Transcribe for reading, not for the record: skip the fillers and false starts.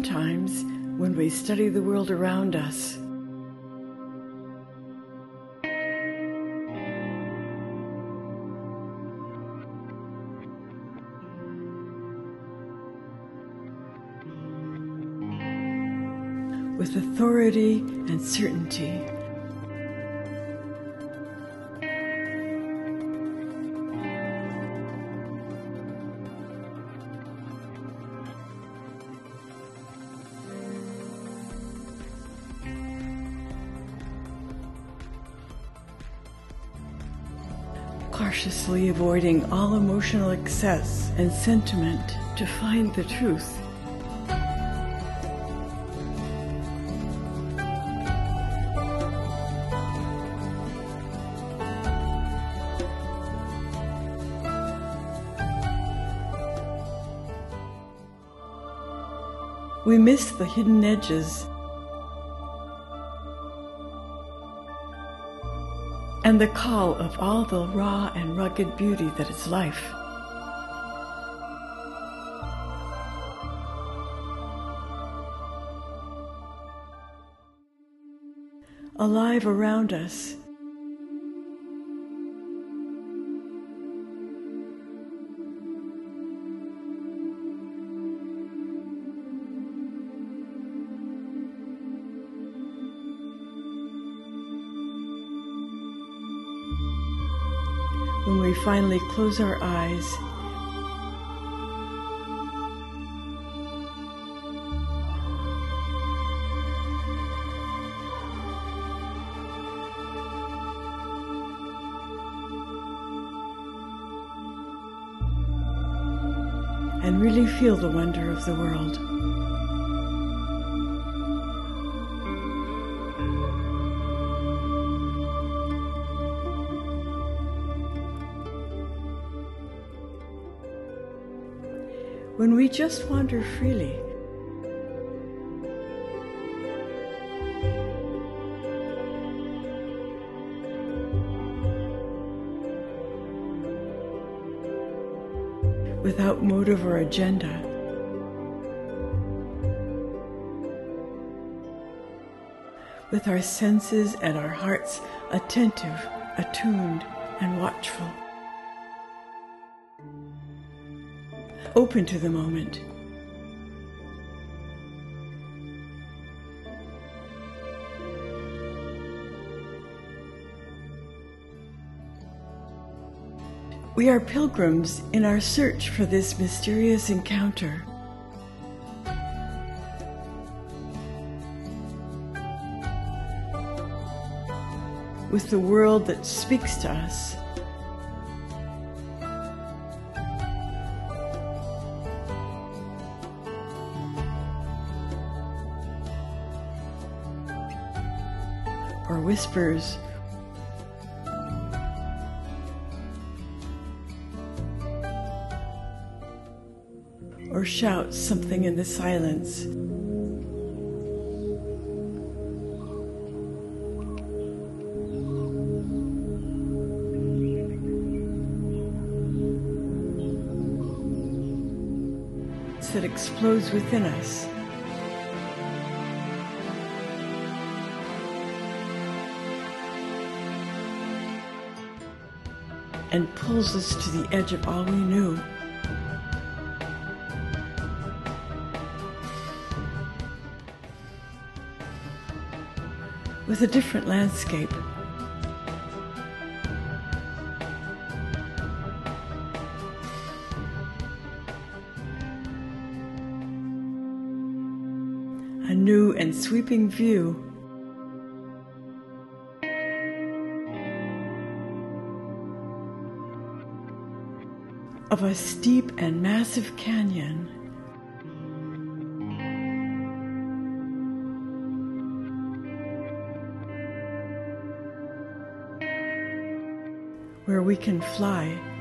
sometimes when we study the world around us, with authority and certainty, cautiously avoiding all emotional excess and sentiment to find the truth. We miss the hidden edges and the call of all the raw and rugged beauty that is life. Alive around us, when we finally close our eyes and really feel the wonder of the world. When we just wander freely, without motive or agenda, with our senses and our hearts attentive, attuned, and watchful, open to the moment. We are pilgrims in our search for this mysterious encounter. With the world that speaks to us, or whispers, or shouts something in the silence. That explodes within us. And pulls us to the edge of all we knew. With a different landscape. A new and sweeping view of a steep and massive canyon where we can fly